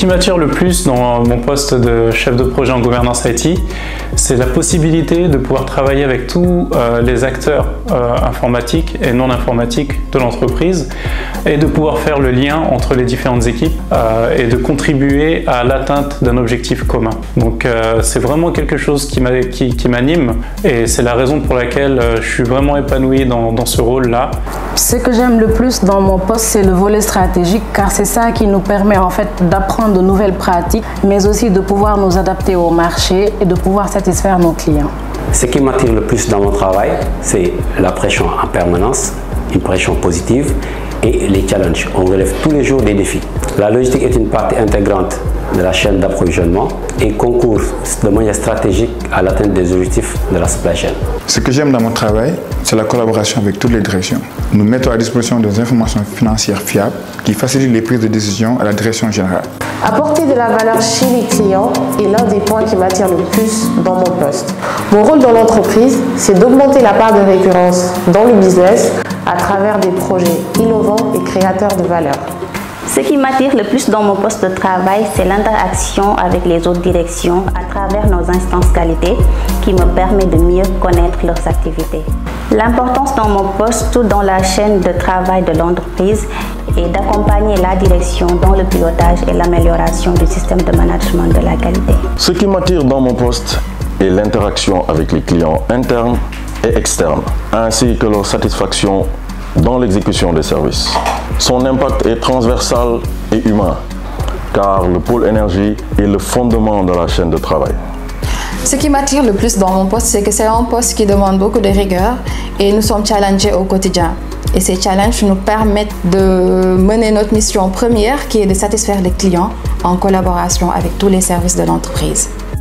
m'attire le plus dans mon poste de chef de projet en gouvernance IT, c'est la possibilité de pouvoir travailler avec tous les acteurs informatiques et non informatiques de l'entreprise et de pouvoir faire le lien entre les différentes équipes et de contribuer à l'atteinte d'un objectif commun. Donc c'est vraiment quelque chose qui m'anime et c'est la raison pour laquelle je suis vraiment épanoui dans ce rôle-là. Ce que j'aime le plus dans mon poste, c'est le volet stratégique, car c'est ça qui nous permet en fait d'apprendre de nouvelles pratiques, mais aussi de pouvoir nous adapter au marché et de pouvoir satisfaire nos clients. Ce qui m'attire le plus dans mon travail, c'est la pression en permanence, une pression positive et les challenges. On relève tous les jours des défis. La logistique est une partie intégrante de la chaîne d'approvisionnement et concourt de manière stratégique à l'atteinte des objectifs de la supply chain. Ce que j'aime dans mon travail, c'est la collaboration avec toutes les directions. Nous mettons à disposition des informations financières fiables qui facilitent les prises de décision à la direction générale. Apporter de la valeur chez les clients est l'un des points qui m'attire le plus dans mon poste. Mon rôle dans l'entreprise, c'est d'augmenter la part de récurrence dans le business à travers des projets innovants et créateurs de valeur. Ce qui m'attire le plus dans mon poste de travail, c'est l'interaction avec les autres directions à travers nos instances qualité qui me permet de mieux connaître leurs activités. L'importance dans mon poste dans la chaîne de travail de l'entreprise est d'accompagner la direction dans le pilotage et l'amélioration du système de management de la qualité. Ce qui m'attire dans mon poste est l'interaction avec les clients internes et externes, ainsi que leur satisfaction dans l'exécution des services. Son impact est transversal et humain, car le pôle énergie est le fondement de la chaîne de travail. Ce qui m'attire le plus dans mon poste, c'est que c'est un poste qui demande beaucoup de rigueur et nous sommes challengés au quotidien. Et ces challenges nous permettent de mener notre mission première qui est de satisfaire les clients en collaboration avec tous les services de l'entreprise.